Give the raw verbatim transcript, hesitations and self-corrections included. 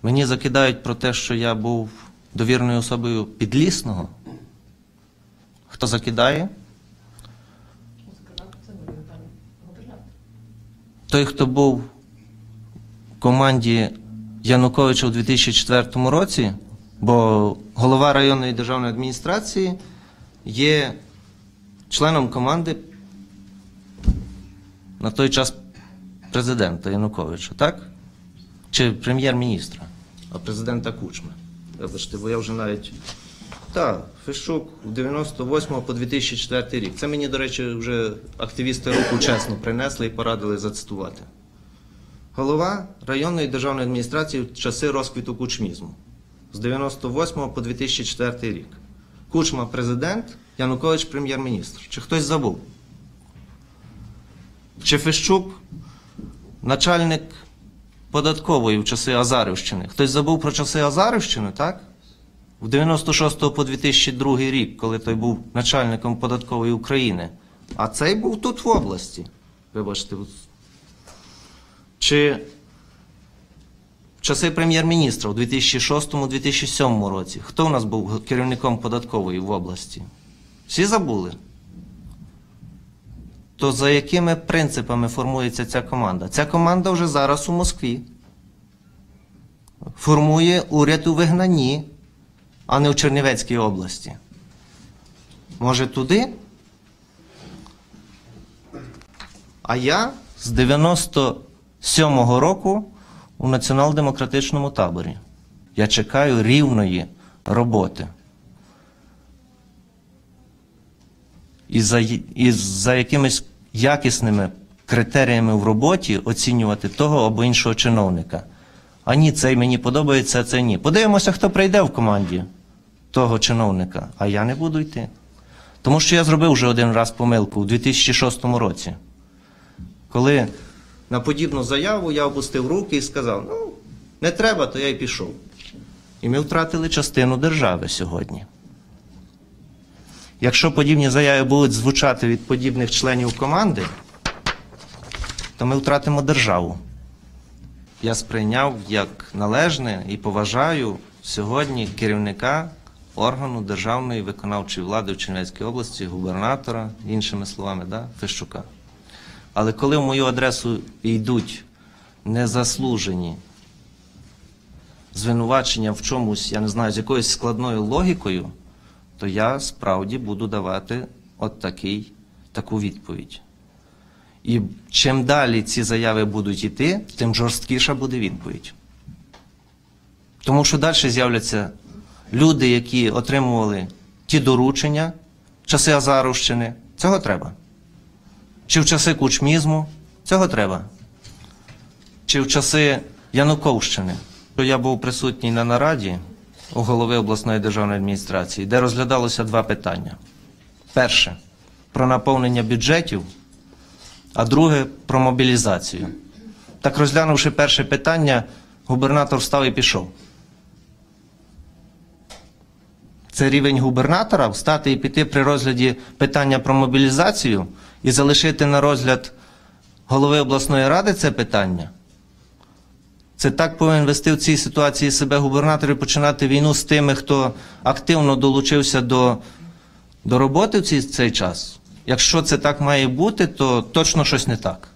Мені закидають про те, що я був довіреною особою Підлісного. Хто закидає? Той, хто був в команді Януковича у дві тисячі четвертому році, бо голова районної державної адміністрації є членом команди на той час президента Януковича, так? Чи прем'єр-міністра, а президента Кучми. Вибачте, бо я вже навіть... Так, Фещук з дев'яносто восьмого по дві тисячі четвертий рік. Це мені, до речі, вже активісти руху чесно принесли і порадили зацитувати. Голова районної державної адміністрації в часи розквіту кучмізму. З дев'яносто восьмого по дві тисячі четвертий рік. Кучма – президент, Янукович – прем'єр-міністр. Чи хтось забув? Чи Фещук – начальник податкової в часи Азарівщини? Хтось забув про часи Азарівщини, так? В дев'яносто шостого по дві тисячі другий рік, коли той був начальником податкової України. А цей був тут в області. Вибачте. Чи в часи прем'єр-міністра у дві тисячі шостому - дві тисячі сьомому році. Хто у нас був керівником податкової в області? Всі забули? То за якими принципами формується ця команда? Ця команда вже зараз у Москві. Формує уряд у вигнанні, а не в Чернівецькій області. Може туди? А я з дев'яносто сьомого року у націонал-демократичному таборі. Я чекаю рівної роботи. І за, і за якимись якісними критеріями в роботі оцінювати того або іншого чиновника. А ні, цей мені подобається, а цей ні. Подивимося, хто прийде в команді того чиновника, а я не буду йти. Тому що я зробив вже один раз помилку у дві тисячі шостому році. Коли на подібну заяву я опустив руки і сказав, ну, не треба, то я й пішов. І ми втратили частину держави сьогодні. Якщо подібні заяви будуть звучати від подібних членів команди, то ми втратимо державу. Я сприйняв як належне і поважаю сьогодні керівника органу державної виконавчої влади в Чернівецькій області, губернатора, іншими словами, да, Фещука. Але коли в мою адресу йдуть незаслужені звинувачення в чомусь, я не знаю, з якоюсь складною логікою, то я справді буду давати от такий, таку відповідь. І чим далі ці заяви будуть йти, тим жорсткіша буде відповідь. Тому що далі з'являться люди, які отримували ті доручення в часи Азарівщини. Цього треба. Чи в часи кучмізму. Цього треба. Чи в часи Януковщини. Я був присутній на нараді у голови обласної державної адміністрації, де розглядалося два питання. Перше – про наповнення бюджетів, а друге – про мобілізацію. Так, розглянувши перше питання, губернатор встав і пішов. Це рівень губернатора – встати і піти при розгляді питання про мобілізацію і залишити на розгляд голови обласної ради це питання? Це так повинен вести в цій ситуації себе губернатор і починати війну з тими, хто активно долучився до, до роботи в цей, цей час? Якщо це так має бути, то точно щось не так.